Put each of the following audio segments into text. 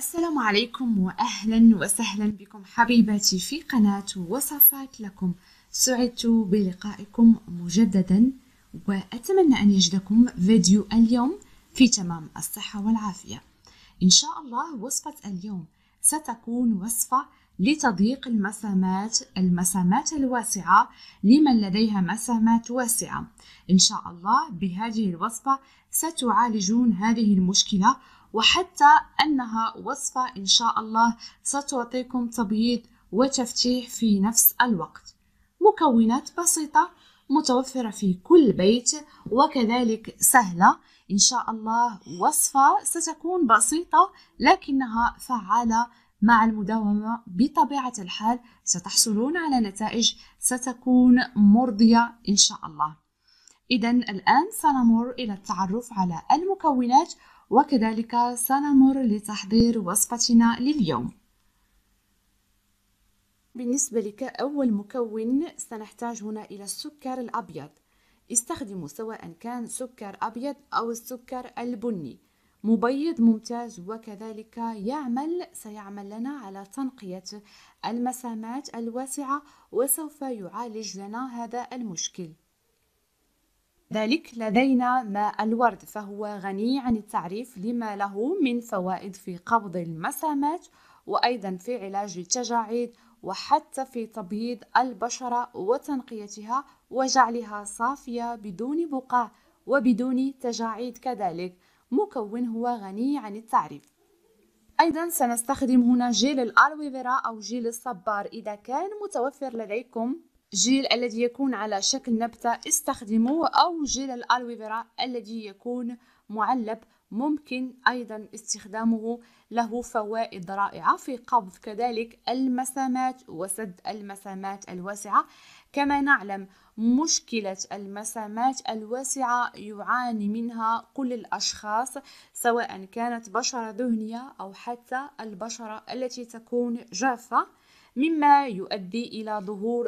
السلام عليكم وأهلا وسهلا بكم حبيباتي في قناة وصفات لكم. سعدت بلقائكم مجددا وأتمنى أن يجدكم فيديو اليوم في تمام الصحة والعافية. إن شاء الله وصفة اليوم ستكون وصفة لتضييق المسامات الواسعة لمن لديها مسامات واسعة. إن شاء الله بهذه الوصفة ستعالجون هذه المشكلة، وحتى أنها وصفة إن شاء الله ستعطيكم تبييض وتفتيح في نفس الوقت. مكونات بسيطة متوفرة في كل بيت وكذلك سهلة إن شاء الله. وصفة ستكون بسيطة لكنها فعالة مع المداومة بطبيعة الحال ستحصلون على نتائج ستكون مرضية إن شاء الله. إذن الآن سنمر إلى التعرف على المكونات وكذلك سنمر لتحضير وصفتنا لليوم. بالنسبة لك أول مكون سنحتاج هنا إلى السكر الأبيض. استخدموا سواء كان سكر أبيض أو السكر البني، مبيض ممتاز وكذلك سيعمل لنا على تنقية المسامات الواسعة وسوف يعالج لنا هذا المشكل. ذلك لدينا ماء الورد، فهو غني عن التعريف لما له من فوائد في قبض المسامات وأيضا في علاج التجاعيد وحتى في تبييض البشرة وتنقيتها وجعلها صافية بدون بقع وبدون تجاعيد. كذلك مكون هو غني عن التعريف. أيضا سنستخدم هنا جيل الألوفيرا أو جيل الصبار. إذا كان متوفر لديكم جيل الذي يكون على شكل نبتة استخدموه، أو جيل الألوفيرا الذي يكون معلب ممكن أيضا استخدامه، له فوائد رائعة في قبض كذلك المسامات وسد المسامات الواسعة. كما نعلم مشكلة المسامات الواسعة يعاني منها كل الأشخاص، سواء كانت بشرة دهنية أو حتى البشرة التي تكون جافة، مما يؤدي إلى ظهور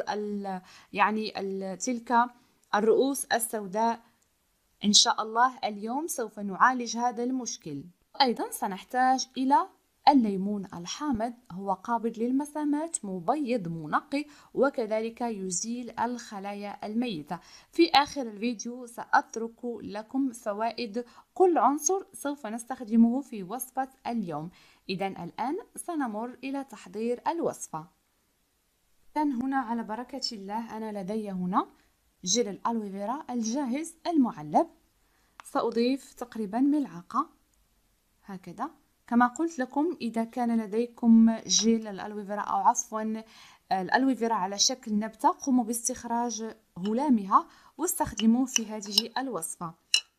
تلك الرؤوس السوداء. إن شاء الله اليوم سوف نعالج هذا المشكل. أيضا سنحتاج إلى الليمون الحامض، هو قابض للمسامات، مبيض منقي وكذلك يزيل الخلايا الميتة. في آخر الفيديو سأترك لكم فوائد كل عنصر سوف نستخدمه في وصفة اليوم. إذن الآن سنمر إلى تحضير الوصفة. هنا على بركة الله أنا لدي هنا جيل الألوفيرا الجاهز المعلب. سأضيف تقريبا ملعقة هكذا. كما قلت لكم إذا كان لديكم جيل الألوفيرا أو عفوا الألوفيرا على شكل نبتة قوموا باستخراج هلامها واستخدموه في هذه الوصفة.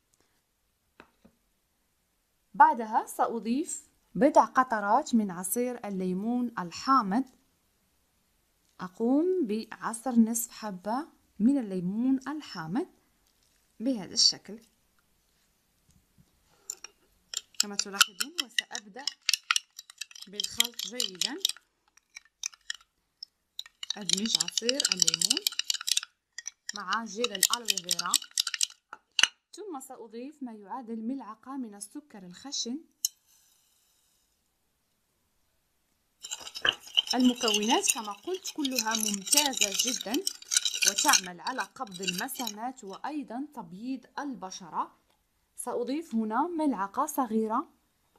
بعدها سأضيف بضع قطرات من عصير الليمون الحامض. أقوم بعصر نصف حبة من الليمون الحامض بهذا الشكل كما تلاحظون، وسأبدأ بالخلط جيدا. أدمج عصير الليمون مع جيل الألوفيرا، ثم سأضيف ما يعادل ملعقة من السكر الخشن. المكونات كما قلت كلها ممتازة جدا وتعمل على قبض المسامات وأيضا تبييض البشرة. سأضيف هنا ملعقة صغيرة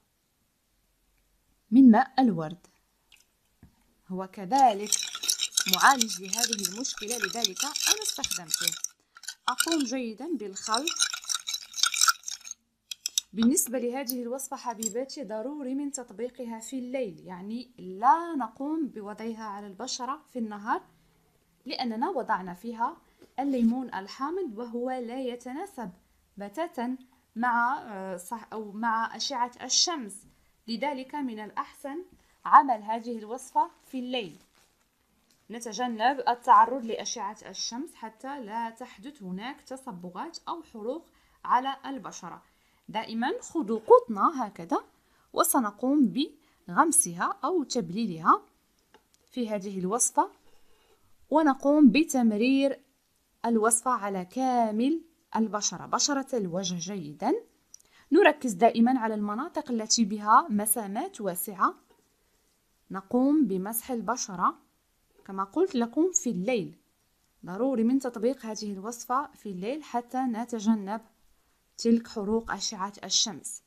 من ماء الورد، هو كذلك معالج لهذه المشكلة لذلك أنا استخدمته. أقوم جيدا بالخلط. بالنسبة لهذه الوصفة حبيباتي ضروري من تطبيقها في الليل، يعني لا نقوم بوضعها على البشرة في النهار لأننا وضعنا فيها الليمون الحامض وهو لا يتناسب بتاتا مع أشعة الشمس. لذلك من الأحسن عمل هذه الوصفة في الليل، نتجنب التعرض لأشعة الشمس حتى لا تحدث هناك تصبغات أو حروق على البشرة. دائما خذوا قطنة هكذا وسنقوم بغمسها أو تبليلها في هذه الوصفة، ونقوم بتمرير الوصفة على كامل البشرة، بشرة الوجه جيدا، نركز دائما على المناطق التي بها مسامات واسعة. نقوم بمسح البشرة كما قلت لكم في الليل. ضروري من تطبيق هذه الوصفة في الليل حتى نتجنب تلك حروق أشعة الشمس.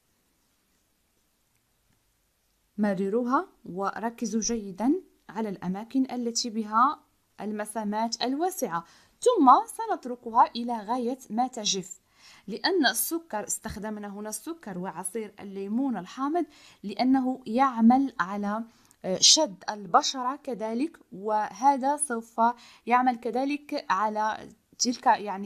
مرروها وركزوا جيدا على الأماكن التي بها المسامات الواسعة، ثم سنتركها إلى غاية ما تجف. لأن السكر استخدمنا هنا السكر وعصير الليمون الحامض لأنه يعمل على شد البشرة كذلك، وهذا سوف يعمل كذلك على تلك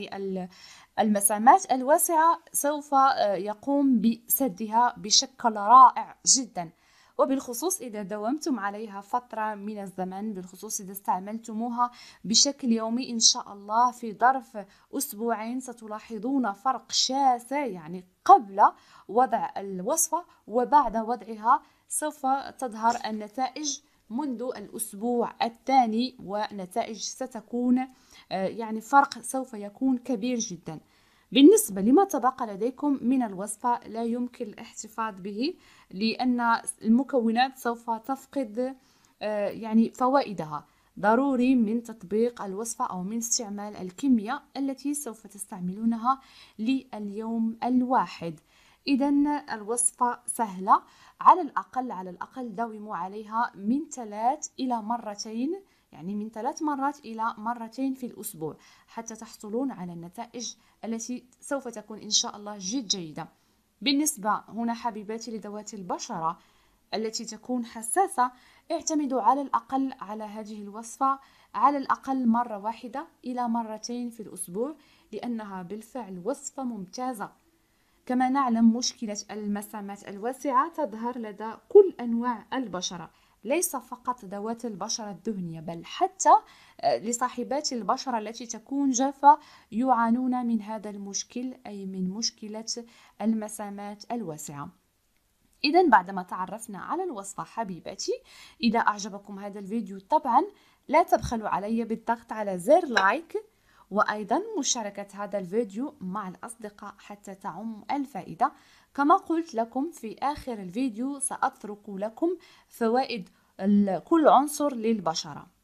المسامات الواسعة، سوف يقوم بسدها بشكل رائع جدا. وبالخصوص إذا داومتم عليها فترة من الزمن، بالخصوص إذا استعملتموها بشكل يومي إن شاء الله في ظرف أسبوعين ستلاحظون فرق شاسع، يعني قبل وضع الوصفة وبعد وضعها سوف تظهر النتائج منذ الأسبوع الثاني، ونتائج ستكون فرق سوف يكون كبير جدا. بالنسبة لما تبقى لديكم من الوصفة لا يمكن الاحتفاظ به لأن المكونات سوف تفقد فوائدها. ضروري من تطبيق الوصفة أو من استعمال الكمية التي سوف تستعملونها لليوم الواحد. إذن الوصفة سهلة، على الأقل داوموا عليها من 3 إلى مرتين، يعني من 3 مرات إلى مرتين في الأسبوع حتى تحصلون على النتائج التي سوف تكون إن شاء الله جيدة. بالنسبة هنا حبيباتي لذوات البشرة التي تكون حساسة، اعتمدوا على الأقل على هذه الوصفة على الأقل مرة واحدة إلى مرتين في الأسبوع، لأنها بالفعل وصفة ممتازة. كما نعلم مشكلة المسامات الواسعة تظهر لدى كل أنواع البشرة، ليس فقط ذوات البشرة الدهنية بل حتى لصاحبات البشرة التي تكون جافة يعانون من هذا المشكل، أي من مشكلة المسامات الواسعة. إذن بعدما تعرفنا على الوصفة حبيباتي، إذا أعجبكم هذا الفيديو طبعا لا تبخلوا علي بالضغط على زر لايك، وأيضا مشاركة هذا الفيديو مع الأصدقاء حتى تعم الفائدة. كما قلت لكم في آخر الفيديو سأترك لكم فوائد كل عنصر للبشرة.